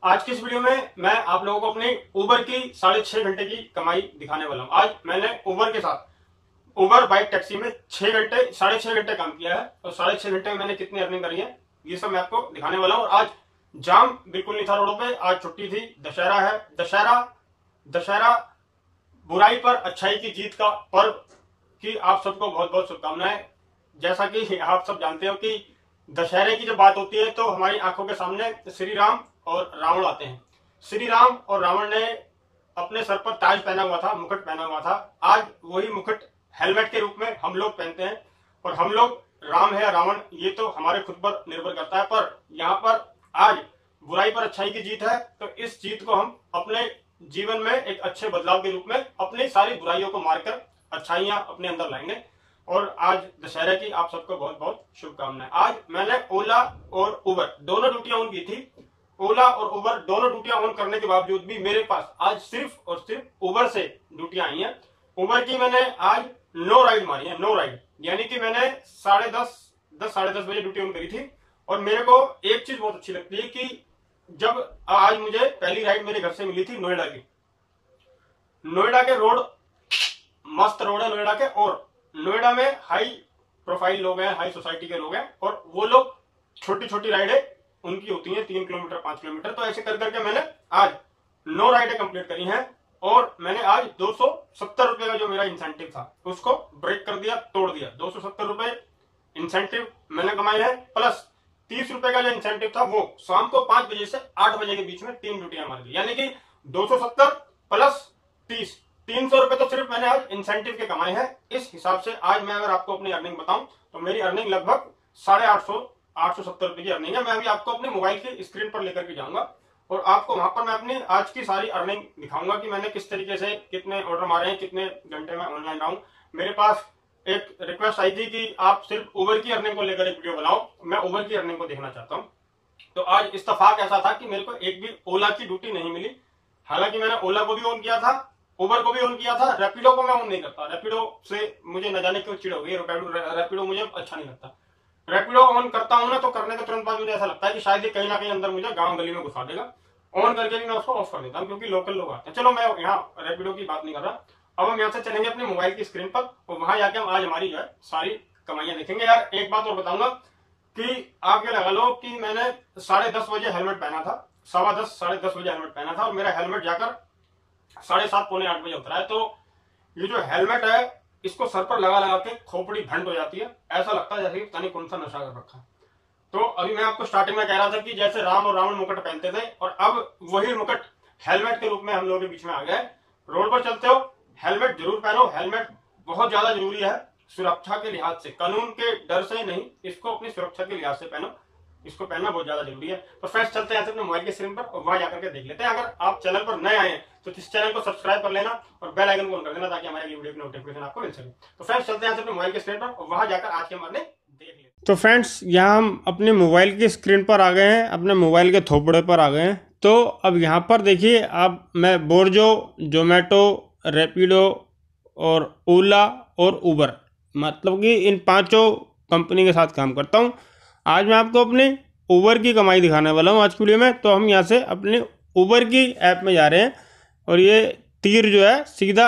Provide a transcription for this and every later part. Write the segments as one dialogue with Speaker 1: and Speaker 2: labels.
Speaker 1: आज की इस वीडियो में मैं आप लोगों को अपनी उबर की 6.5 घंटे की कमाई दिखाने वाला हूं। आज मैंने उबर के साथ उबर बाइक टैक्सी में 6.5 घंटे काम किया है और 6.5 घंटे में मैंने कितनी अर्निंग करी है ये सब मैं आपको दिखाने वाला हूं। और आज जाम बिल्कुल नहीं था रोडों पे, आज छुट्टी थी, दशहरा है। दशहरा बुराई पर अच्छाई की जीत का पर्व की आप सबको बहुत बहुत शुभकामनाएं। जैसा कि आप सब जानते हो कि दशहरे की जब बात होती है तो हमारी आंखों के सामने श्री राम और रावण आते हैं। श्री राम और रावण ने अपने सर पर ताज पहना हुआ था, मुकुट पहना हुआ था। आज वही मुकुट हेलमेट के रूप में हम लोग पहनते हैं और हम लोग राम है या रावण ये तो हमारे खुद पर निर्भर करता है। पर यहाँ पर आज बुराई पर अच्छाई की जीत है, तो इस जीत को हम अपने जीवन में एक अच्छे बदलाव के रूप में अपनी सारी बुराइयों को मारकर अच्छाइयां अपने अंदर लाएंगे। और आज दशहरे की आप सबको बहुत बहुत शुभकामनाएं। आज मैंने ओला और उबर दोनों ड्यूटियां ऑन की थी। ओला और उबर दोनों ड्यूटियां ऑन करने के बावजूद भी मेरे पास आज सिर्फ और सिर्फ उबर से ड्यूटियां आई हैं। उबर की मैंने आज 9 राइड मारी है, 9 राइड, यानी कि मैंने 10:30 बजे ड्यूटी ऑन करी थी। और मेरे को एक चीज बहुत अच्छी लगती है कि जब आज मुझे पहली राइड मेरे घर से मिली थी नोएडा की। नोएडा के रोड मस्त रोड है नोएडा के, और नोएडा में हाई प्रोफाइल लोग हैं, हाई सोसाइटी के लोग हैं, और वो लोग छोटी छोटी राइडें उनकी होती हैं 3 किलोमीटर 5 किलोमीटर। तो ऐसे कर करके मैंने आज 9 राइडें कंप्लीट करी हैं और मैंने आज 270 रुपए का जो मेरा इंसेंटिव था उसको ब्रेक कर दिया, तोड़ दिया। 270 रुपए इंसेंटिव मैंने कमाए हैं, प्लस 30 रुपए का जो इंसेंटिव था वो शाम को 5 बजे से 8 बजे के बीच में 3 ड्यूटियां मार दी, यानी कि 270 प्लस 30, 300 रुपए तो सिर्फ मैंने आज इंसेंटिव के कमाए हैं। इस हिसाब से आज मैं अगर आपको अपनी अर्निंग बताऊं तो मेरी अर्निंग लगभग 870 रुपए की अर्निंग है। मैं अभी आपको अपने मोबाइल की स्क्रीन पर लेकर के जाऊंगा और आपको वहां पर मैं अपनी आज की सारी अर्निंग दिखाऊंगा कि मैंने किस तरीके से कितने ऑर्डर मारे हैं, कितने घंटे में ऑनलाइन रहा हूं। मेरे पास एक रिक्वेस्ट आई थी कि आप सिर्फ उबर की अर्निंग को लेकर एक वीडियो बनाओ, मैं उबर की अर्निंग को देखना चाहता हूं। तो आज इत्तेफाक ऐसा था कि मेरे को एक भी ओला की ड्यूटी नहीं मिली। हालांकि मैंने ओला को भी ऑन किया था, उबर को भी ऑन किया था, रैपिडो को मैं ऑन नहीं करता। रैपिडो से मुझे न जाने क्यों चिड़ हो गई, रैपिडो मुझे अच्छा नहीं लगता। रैपिडो ऑन करता हूं ना तो करने के तुरंत बाद मुझे ऐसा लगता है कि शायद ये कहीं ना कहीं अंदर मुझे गांव गली में घुसा देगा। ऑन करके भी मैं उसको ऑफ कर देता हूं क्योंकि लोकल लोग आते हैं। चलो मैं यहाँ रैपिडो की बात नहीं कर रहा। अब हम यहाँ से चलेंगे अपने मोबाइल की स्क्रीन पर और वहां जाके हम आज हमारी जो है सारी कमाइयां देखेंगे। यार एक बात और बताऊंगा कि आप ये लगा लो कि मैंने 10:30 बजे हेलमेट पहना था, 10:15 10:30 बजे हेलमेट पहना था और मेरा हेलमेट जाकर 7:30 पौने 8 बजे उतरा है। तो ये जो हेलमेट है इसको सर पर लगा लगा के खोपड़ी भंड हो जाती है, ऐसा लगता है जैसे कि पता नहीं कौन सा नशा कर रखा है। तो अभी मैं आपको स्टार्टिंग में कह रहा था कि जैसे राम और रावण मुकुट पहनते थे और अब वही मुकुट हेलमेट के रूप में हम लोगों के बीच में आ गया है। रोड पर चलते हो हेलमेट जरूर पहनो, हेलमेट बहुत ज्यादा जरूरी है सुरक्षा के लिहाज से, कानून के डर से नहीं, इसको अपनी सुरक्षा के लिहाज से पहनो, इसको पहनना बहुत ज्यादा जरूरी है। तो फ्रेंड्स चलते हैं अपने मोबाइल के स्क्रीन पर और वहां जाकर के देख लेते हैं। अगर आप चैनल पर नए आए हैं तो इस चैनल को सब्सक्राइब कर लेना और बेल आइकन को ऑन कर देना ताकि हमारे वीडियो की नोटिफिकेशन आपको मिल सके। तो फ्रेंड्स चलते हैं अपने मोबाइल के स्क्रीन पर और वहां जाकर आज के हमारे देख लेते हैं। तो फ्रेंड्स यहाँ हम अपने मोबाइल की स्क्रीन पर आ गए हैं, अपने मोबाइल के थोपड़े पर आ गए हैं। तो अब यहाँ पर देखिए, अब मैं बोर्जो, जोमेटो, रैपिडो और ओला और उबर, मतलब कि इन 5 कंपनी के साथ काम करता हूँ। आज मैं आपको अपने उबर की कमाई दिखाने वाला हूँ आज की वीडियो में। तो हम यहाँ से अपने उबर की ऐप में जा रहे हैं और ये तीर जो है सीधा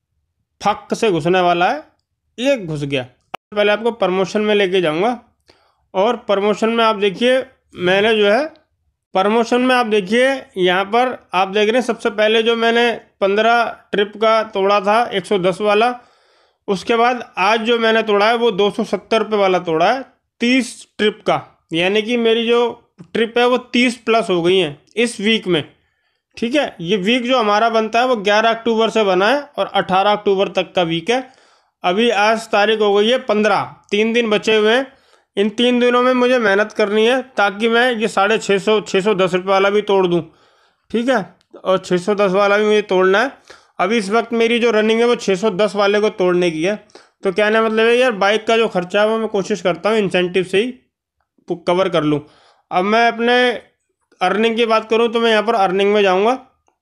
Speaker 1: फक से घुसने वाला है, ये घुस गया। पहले आपको प्रमोशन में लेके जाऊंगा और प्रमोशन में आप देखिए, मैंने जो है प्रमोशन में आप देखिए यहाँ पर आप देख रहे हैं सबसे पहले जो मैंने 15 ट्रिप का तोड़ा था 110 वाला, उसके बाद आज जो मैंने तोड़ा है वो 270 रुपये वाला तोड़ा है 30 ट्रिप का, यानी कि मेरी जो ट्रिप है वो 30 प्लस हो गई हैं इस वीक में। ठीक है, ये वीक जो हमारा बनता है वो 11 अक्टूबर से बना है और 18 अक्टूबर तक का वीक है। अभी आज तारीख हो गई है 15, 3 दिन बचे हुए हैं। इन 3 दिनों में मुझे मेहनत करनी है ताकि मैं ये 610 रुपये वाला भी तोड़ दूँ। ठीक है, और 610 वाला भी मुझे तोड़ना है। अभी इस वक्त मेरी जो रनिंग है वो 610 वाले को तोड़ने की है। तो कहने मतलब है यार, बाइक का जो खर्चा है वो मैं कोशिश करता हूँ इंसेंटिव से ही कवर कर लूँ। अब मैं अपने अर्निंग की बात करूँ तो मैं यहाँ पर अर्निंग में जाऊँगा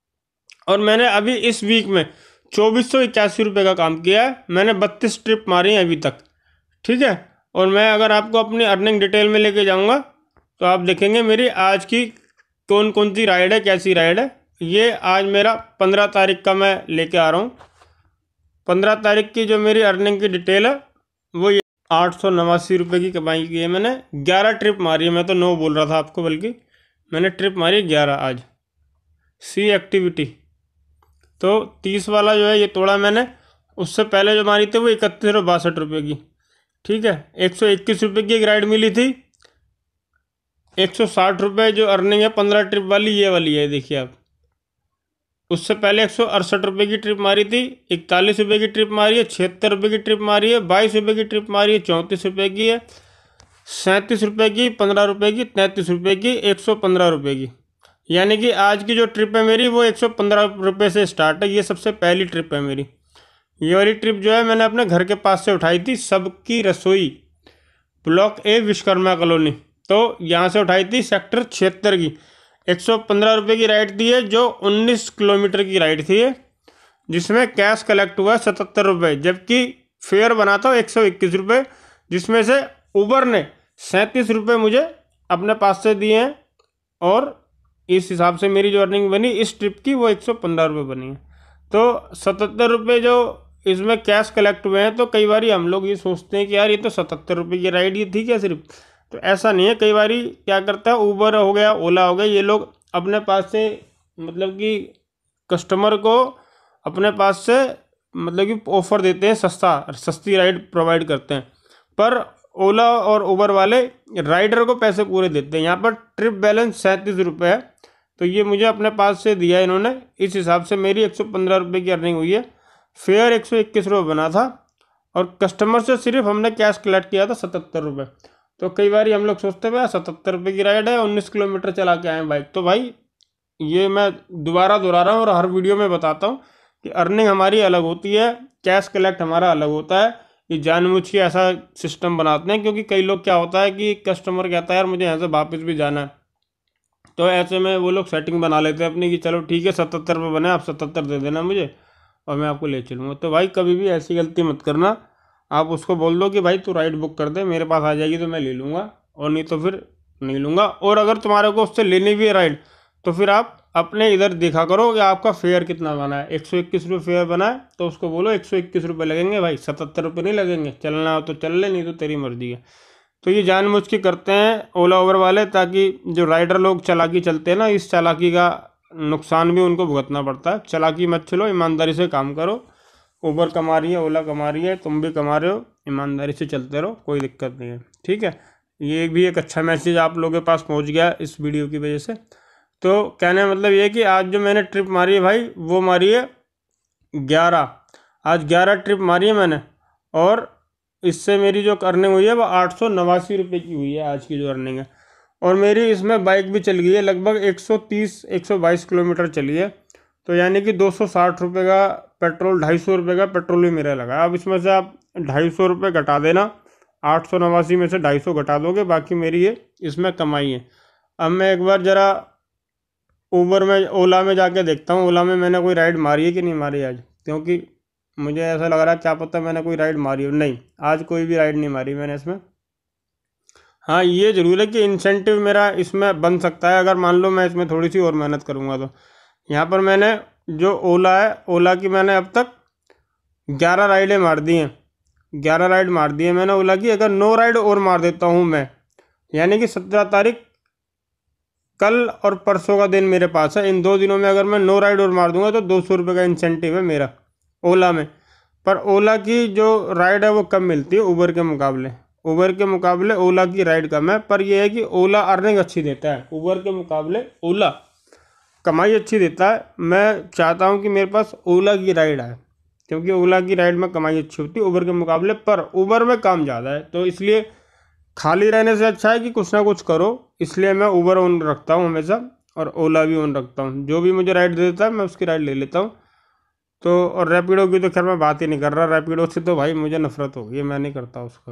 Speaker 1: और मैंने अभी इस वीक में 2481 रुपये का काम किया है। मैंने 32 ट्रिप मारी हैं अभी तक। ठीक है, और मैं अगर आपको अपनी अर्निंग डिटेल में लेके जाऊँगा तो आप देखेंगे मेरी आज की कौन कौन सी राइड है, कैसी राइड है। ये आज मेरा 15 तारीख का मैं लेके आ रहा हूँ। 15 तारीख की जो मेरी अर्निंग की डिटेल है वो ये 889 की कमाई की है मैंने। 11 ट्रिप मारी है, मैं तो 9 बोल रहा था आपको, बल्कि मैंने ट्रिप मारी 11 आज। सी एक्टिविटी तो 30 वाला जो है ये तोड़ा मैंने। उससे पहले जो मारी थी वो 3162 की, ठीक है। 121 की एक राइड मिली थी। 160 जो अर्निंग है 15 ट्रिप वाली, ये वाली है, देखिए आप। उससे पहले 168 की ट्रिप मारी थी। 41 की ट्रिप मारी है। 76 की ट्रिप मारी है। 22 की ट्रिप मारी है। 34 की है। 37 की, 15 की, 33 की, 115 की। यानी कि आज की जो ट्रिप है मेरी वो 115 से स्टार्ट है। ये सबसे पहली ट्रिप है मेरी। ये वाली ट्रिप जो है मैंने अपने घर के पास से उठाई थी, सबकी रसोई, ब्लॉक ए, विश्वकर्मा कॉलोनी। तो यहाँ से उठाई थी सेक्टर 76 की। 115 की राइड थी है, जो 19 किलोमीटर की राइड थी है, जिसमें कैश कलेक्ट हुआ 77 जबकि फेयर बना था 121, जिसमें से उबर ने 37 मुझे अपने पास से दिए हैं। और इस हिसाब से मेरी जो अर्निंग बनी इस ट्रिप की वो 115 बनी है। तो 77 जो इसमें कैश कलेक्ट हुए हैं। तो कई बार हम लोग ये सोचते हैं कि यार ये तो 77 की राइड ही थी क्या सिर्फ, तो ऐसा नहीं है। कई बार क्या करता है, उबर हो गया, ओला हो गया, ये लोग अपने पास से मतलब कि कस्टमर को अपने पास से मतलब कि ऑफर देते हैं, सस्ती राइड प्रोवाइड करते हैं। पर ओला और उबर वाले राइडर को पैसे पूरे देते हैं। यहाँ पर ट्रिप बैलेंस 37 है, तो ये मुझे अपने पास से दिया इन्होंने। इस हिसाब से मेरी 115 की अर्निंग हुई है। फेयर 121 बना था और कस्टमर से सिर्फ हमने कैश कलेक्ट किया था 77। तो कई बार हम लोग सोचते हैं 77 की राइड है, 19 किलोमीटर चला के आए बाइक। तो भाई ये मैं दोबारा दोहरा रहा हूँ और हर वीडियो में बताता हूँ कि अर्निंग हमारी अलग होती है, कैश कलेक्ट हमारा अलग होता है। ये जानबूझ के ऐसा सिस्टम बनाते हैं, क्योंकि कई लोग क्या होता है कि कस्टमर कहता है यार मुझे यहाँ से वापस भी जाना है, तो ऐसे में वो लोग सेटिंग बना लेते हैं अपनी कि चलो ठीक है 77 बने, आप 77 दे देना मुझे और मैं आपको ले चलूँगा। तो भाई कभी भी ऐसी गलती मत करना। आप उसको बोल दो कि भाई तू राइड बुक कर दे, मेरे पास आ जाएगी तो मैं ले लूँगा, और नहीं तो फिर नहीं लूँगा। और अगर तुम्हारे को उससे लेनी भी है राइड, तो फिर आप अपने इधर देखा करो कि आपका फेयर कितना बना है। 121 फेयर बना है तो उसको बोलो 121 लगेंगे भाई, 77 नहीं लगेंगे। चलना हो तो चल ले, नहीं तो तेरी मर्जी है। तो ये जानबूझ के करते हैं ओला उबर वाले, ताकि जो राइडर लोग चालाकी चलते हैं ना, इस चालाकी का नुकसान भी उनको भुगतना पड़ता है। चालाकी मत चलो, ईमानदारी से काम करो। उबर कमा रही है, ओला कमा रही है, तुम भी कमा रहे हो, ईमानदारी से चलते रहो, कोई दिक्कत नहीं है, ठीक है। ये भी एक अच्छा मैसेज आप लोगों के पास पहुंच गया इस वीडियो की वजह से। तो कहने का मतलब ये है कि आज जो मैंने ट्रिप मारी है भाई, वो मारी है 11। आज 11 ट्रिप मारी है मैंने, और इससे मेरी जो अर्निंग हुई है वो 889 की हुई है आज की जो अर्निंग है। और मेरी इसमें बाइक भी चल गई है, लगभग 130-122 किलोमीटर चली है। तो यानी कि 260 का पेट्रोल, 250 का पेट्रोल भी मेरा लगा। अब इसमें से आप 250 घटा देना, 889 में से 250 घटा दोगे, बाकी मेरी ये इसमें कमाई है। अब मैं एक बार ज़रा उबर में, ओला में जाके देखता हूँ, ओला में मैंने कोई राइड मारी है कि नहीं मारी आज, क्योंकि मुझे ऐसा लग रहा है क्या पता मैंने कोई राइड मारी हो। नहीं, आज कोई भी राइड नहीं मारी मैंने इसमें। हाँ ये जरूर है कि इंसेंटिव मेरा इसमें बन सकता है, अगर मान लो मैं इसमें थोड़ी सी और मेहनत करूँगा तो। यहाँ पर मैंने जो ओला है, ओला की मैंने अब तक 11 राइडें मार दी हैं। 11 राइड मार दी है मैंने ओला की। अगर 9 राइड और मार देता हूँ मैं, यानी कि 17 तारीख, कल और परसों का दिन मेरे पास है, इन 2 दिनों में अगर मैं 9 राइड और मार दूंगा तो 200 का इंसेंटिव है मेरा ओला में। पर ओला की जो राइड है वो कम मिलती है उबर के मुकाबले। उबर के मुकाबले ओला की राइड कम है, पर यह है कि ओला अर्निंग अच्छी देता है, उबर के मुकाबले ओला कमाई अच्छी देता है। मैं चाहता हूँ कि मेरे पास ओला की राइड आए, क्योंकि ओला की राइड में कमाई अच्छी होती है उबर के मुकाबले, पर उबर में काम ज़्यादा है। तो इसलिए खाली रहने से अच्छा है कि कुछ ना कुछ करो, इसलिए मैं उबर ऑन रखता हूँ हमेशा, और ओला भी ऑन रखता हूँ। जो भी मुझे राइड दे देता है मैं उसकी राइड ले लेता हूँ। तो और रैपिडो की तो खैर मैं बात ही नहीं कर रहा, रैपिडो से तो भाई मुझे नफरत हो गई, मैं नहीं करता उसको।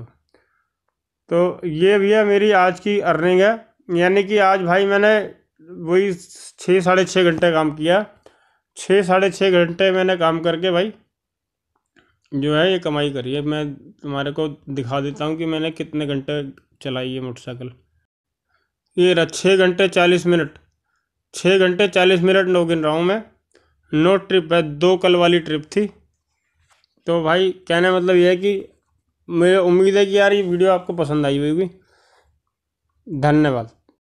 Speaker 1: तो ये भैया मेरी आज की अर्निंग है। यानी कि आज भाई मैंने वही 6-6.5 घंटे काम किया। 6-6.5 घंटे मैंने काम करके भाई जो है ये कमाई करी है। मैं तुम्हारे को दिखा देता हूँ कि मैंने कितने घंटे चलाई है मोटरसाइकिल। ये रहा 6 घंटे 40 मिनट, 6 घंटे 40 मिनट लॉग इन रहा हूँ मैं। नो ट्रिप है, 2 कल वाली ट्रिप थी। तो भाई कहने मतलब ये है कि मुझे उम्मीद है कि यार ये वीडियो आपको पसंद आई होगी। धन्यवाद।